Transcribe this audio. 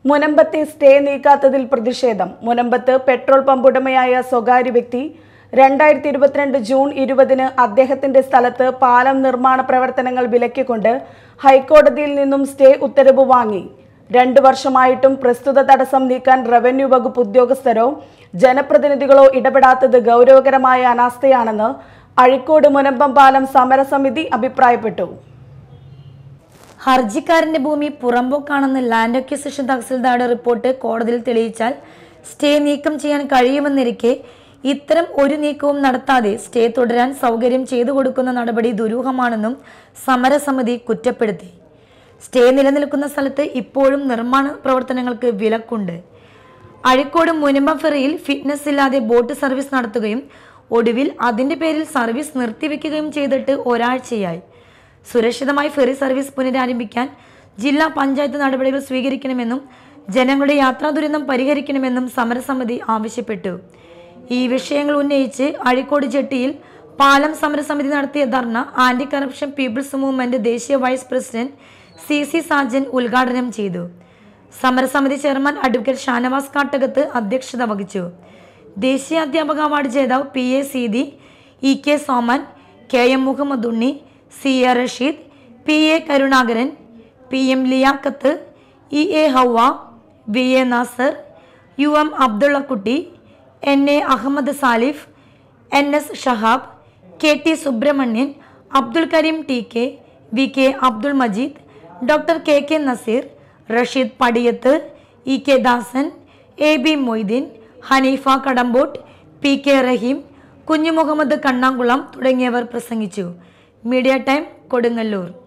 മുനമ്പത്തെ stay നീക്കാത്തതിൽ പ്രതിഷേധം. മുനമ്പത്ത് petrol pump ഉടമയായ സ്വകാര്യ വ്യക്തി 2022 ജൂൺ 20-ന് അദ്ദേഹത്തിന്റെ സ്ഥലത്ത് പാലം നിർമ്മാണ പ്രവർത്തനങ്ങൾ വിലക്കിക്കൊണ്ട് ഹൈക്കോടതിയിൽ നിന്നും സ്റ്റേ ഉത്തരവ് വാങ്ങി. 2 വർഷമായിട്ടും പ്രസ്തുത തടസ്സം നീക്കാൻ റവന്യൂ വകുപ്പ് ഉദ്യോഗസ്ഥരോ ജനപ്രതിനിധികളോ ഇടപെടാത്തത് ഗൗരവകരമായ അനാസ്ഥയാണെന്ന് അഴീക്കോട് മുനമ്പം പാലം സമരസമിതി അഭിപ്രായപ്പെട്ടു. ഹർജിക്കാരന്റെ ഭൂമി പുറമ്പോക്കാണെന്ന് ലാൻഡ് അക്വിസിഷൻ തഹസിൽദാരുടെ റിപ്പോർട്ട് കോടതിയിൽ തെളിയിച്ചാൽ സ്റ്റേ നീക്കം ചെയ്യാൻ കഴിയുമെന്നിരിക്കെ ഇത്തരം ഒരു നീക്കവും നടത്താതെ സ്റ്റേ തുടരാൻ സൗകര്യം ചെയ്തു കൊടുക്കുന്ന നടപടി ദുരൂഹമാണെന്നും സമരസമിതി കുറ്റപ്പെടുത്തി. സ്റ്റേ നിലനിൽക്കുന്ന സ്ഥലത്ത് ഇപ്പോഴും നിർമ്മാണ പ്രവർത്തനങ്ങൾക്ക് വിലക്കുണ്ട്. അഴീക്കോട് മുനമ്പം ഫെറിയിൽ ഫിറ്റ്നസ് ഇല്ലാതെ ബോട്ട് സർവീസ് നടത്തുകയും ഒടുവിൽ അതിന്റെ പേരിൽ സർവീസ് നിർത്തിവെക്കുകയും ചെയ്തിട്ട് ഒരാഴ്ചയായി. സുരക്ഷിതമായി ഫെറി സർവീസ് പുനരാരംഭിക്കാൻ ജില്ലാ പഞ്ചായത്ത് നടപടികൾ സ്വീകരിക്കണമെന്നും ജനങ്ങളുടെ യാത്രാ ദുരന്തം പരിഹരിക്കണമെന്നും സമരസമിതി ആവശ്യപ്പെട്ടു. ഈ വിഷയങ്ങൾ ഉന്നയിച്ച് അഴീക്കോട് ജെട്ടിയിൽ പാലം സമരസമിതി നടത്തിയ dharna anti corruption people's movement ദേശീയ വൈസ് പ്രസിഡന്റ് CC സാജൻ ഉദ്ഘാടനം ചെയ്തു. സമരസമിതി ചെയർമാൻ അഡ്വക്കേറ്റ് ഷാനവാസ് കാട്ടകത്ത് അധ്യക്ഷത വഹിച്ചു. ദേശീയ അധ്യാപക അവാർഡ് ജേതാവ് PA Seethi, EK Soman, KM Muhammad Unni, CA Rasheed, PA Karunakaran, PM Liyaqat, EA Hawwa, VA Nasar, UM Abdullakutty, NA Ahammed Salif, NS Shahab, KT Subrahmanyan, Abdul Kareem TK, VK Abdul Majeed, doctor KK Naseer, Rasheed Padiyath, EK Dasan, AB Moideen, Haneefa Kadampott, PK Raheem, Kunju Muhammad Kannankulam തുടങ്ങിയവർ പ്രസംഗിച്ചു. Media time Kodungallur.